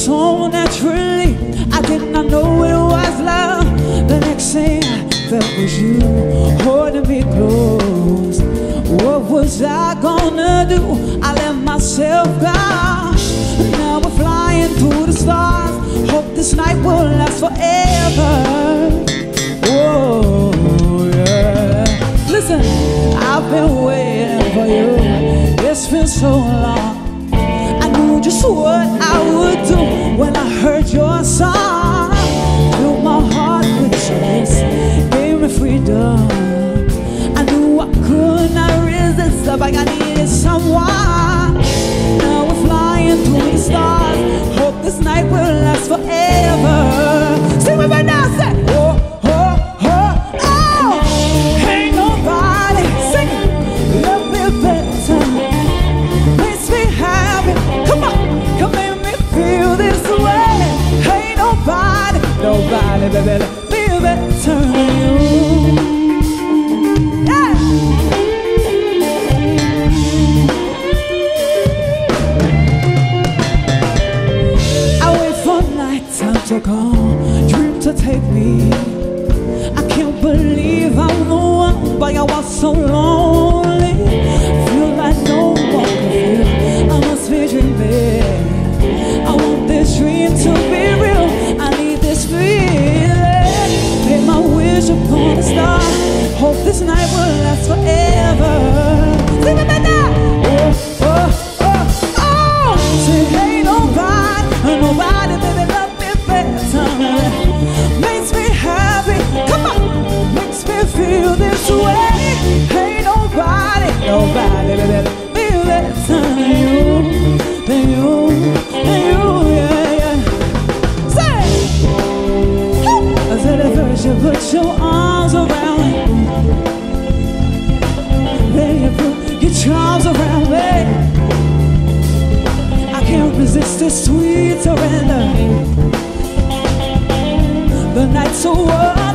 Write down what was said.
so naturally. I did not know it was love. The next thing I felt was you holding me close. What was I gonna do? I let myself go. Now we're flying through the stars. Hope this night will last forever. Oh yeah. Listen, I've been waiting for you. It's been so long. I knew just what I would do when I heard your song. Filled my heart with choice, gave me freedom. I knew I could not resist, like I needed someone. Now we're flying through the stars. Hope this night will last forever. Sing with me now, say oh, oh, oh, oh. Ain't nobody singing, love me better, makes me happy. Come on, come make me feel this way. Ain't nobody, nobody, baby, love me better than you. To come, dream to take me. I can't believe I'm the one, but I was so lonely. Feel like no one can feel. I must be dreaming. I want this dream to be real. I need this feeling. Make my wish upon a star. Hope this night will last forever. Sing it back now. Oh, oh, oh, oh. Say ain't nobody, nobody, baby, love. Makes me happy, come on, makes me feel this way. Ain't nobody, nobody, baby, be better than you, than you, than you, yeah, yeah. Say, I said at first you put your arms around me, then you put your charms around me. I can't resist this sweet surrender. The night's so warm.